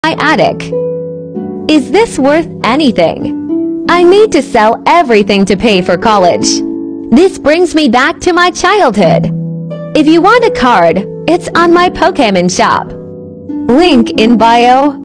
my attic. Is this worth anything? I need to sell everything to pay for college. This brings me back to my childhood. If you want a card, it's on my Pokémon shop. Link in bio.